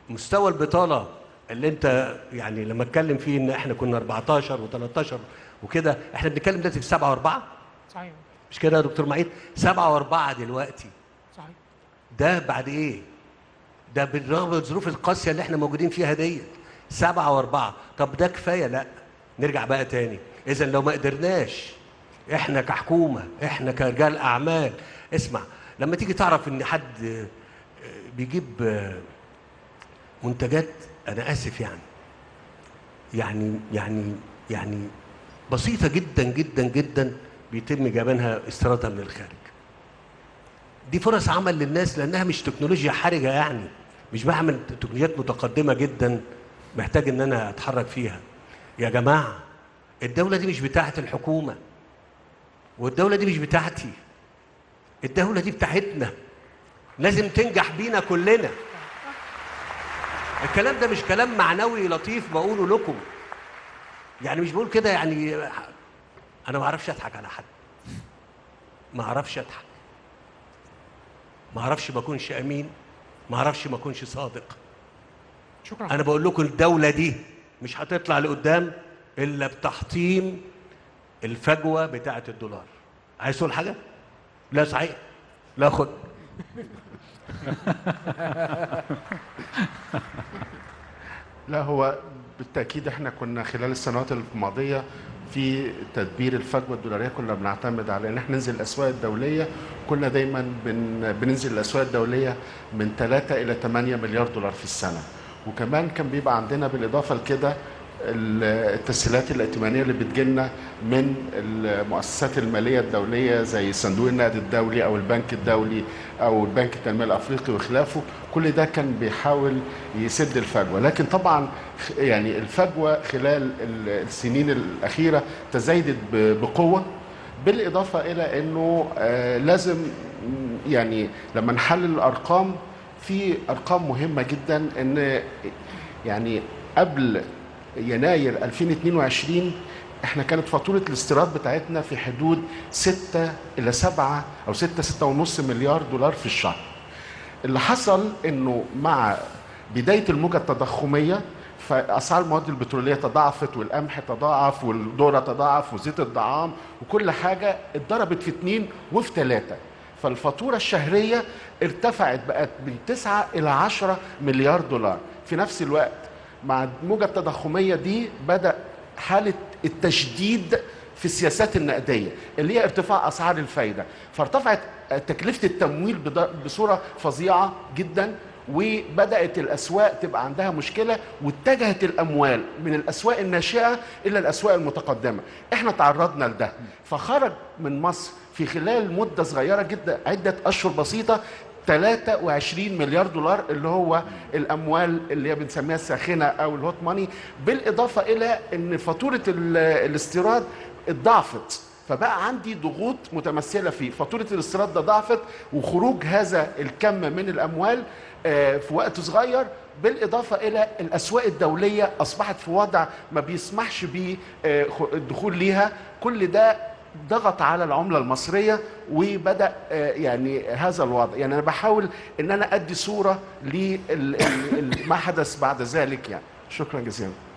مستوى البطاله اللي انت يعني لما اتكلم فيه ان احنا كنا 14 و13 وكده، احنا بنتكلم دلوقتي في 7 و4. صحيح. مش كده يا دكتور معيد؟ 7 و4 دلوقتي. صحيح. ده بعد ايه؟ ده بالرغم من الظروف القاسيه اللي احنا موجودين فيها ديت 7 و4. طب ده كفايه؟ لا. نرجع بقى تاني. اذا لو ما قدرناش احنا كحكومه، احنا كرجال اعمال، اسمع، لما تيجي تعرف ان حد بيجيب منتجات، انا اسف يعني بسيطه جدا جدا جدا بيتم جابنها استيرادها من الخارج. دي فرص عمل للناس لانها مش تكنولوجيا حرجه، يعني مش بعمل تكنولوجيات متقدمه جدا محتاج ان انا اتحرك فيها. يا جماعه الدوله دي مش بتاعت الحكومه، والدوله دي مش بتاعتي، الدوله دي بتاعتنا، لازم تنجح بينا كلنا. الكلام ده مش كلام معنوي لطيف بقوله لكم، يعني مش بقول كده يعني انا ما اعرفش اضحك على حد، ما اعرفش اضحك، ما اعرفش ما اكونش امين، ما اعرفش ما اكونش صادق. شكرا. انا بقول لكم الدوله دي مش هتطلع لقدام الا بتحطيم الفجوه بتاعه الدولار. عايز تقول حاجه؟ لا صحيح، لا خد. لا، هو بالتأكيد احنا كنا خلال السنوات الماضية في تدبير الفجوة الدولارية كنا بنعتمد على ان احنا ننزل الأسواق الدولية. كنا دايما بننزل الأسواق الدولية من 3 إلى 8 مليار دولار في السنة. وكمان كان بيبقى عندنا بالإضافة لكده التسهيلات الائتمانيه اللي بتجيلنا من المؤسسات الماليه الدوليه زي صندوق النقد الدولي او البنك الدولي او البنك التنميه الافريقي وخلافه. كل ده كان بيحاول يسد الفجوه، لكن طبعا يعني الفجوه خلال السنين الاخيره تزايدت بقوه، بالاضافه الى انه لازم يعني لما نحلل الارقام في ارقام مهمه جدا. ان يعني قبل يناير 2022 احنا كانت فاتورة الاستيراد بتاعتنا في حدود 6 إلى 7 أو 6.5 مليار دولار في الشهر. اللي حصل انه مع بداية الموجة التضخمية فأسعار المواد البترولية تضاعفت، والقمح تضاعف، والذرة تضاعف، وزيت الطعام، وكل حاجة اتضربت في 2 وفي 3. فالفاتورة الشهرية ارتفعت بقت من 9 إلى 10 مليار دولار. في نفس الوقت مع الموجة التضخمية دي بدأ حالة التشديد في السياسات النقدية اللي هي ارتفاع أسعار الفايدة، فارتفعت تكلفة التمويل بصورة فظيعة جدا، وبدأت الأسواق تبقى عندها مشكلة، واتجهت الأموال من الأسواق الناشئة إلى الأسواق المتقدمة. احنا تعرضنا لده، فخرج من مصر في خلال مدة صغيرة جدا عدة أشهر بسيطة 23 مليار دولار اللي هو الاموال اللي هي بنسميها الساخنه او الهوت ماني، بالاضافه الى ان فاتوره الاستيراد اتضاعفت، فبقى عندي ضغوط متمثله في فاتوره الاستيراد ده ضعفت، وخروج هذا الكم من الاموال في وقت صغير، بالاضافه الى الاسواق الدوليه اصبحت في وضع ما بيسمحش بالدخول ليها. كل ده ضغط على العملة المصرية، وبدأ يعني هذا الوضع. يعني أنا بحاول أن أنا أدي صورة لما حدث بعد ذلك. يعني شكرا جزيلا.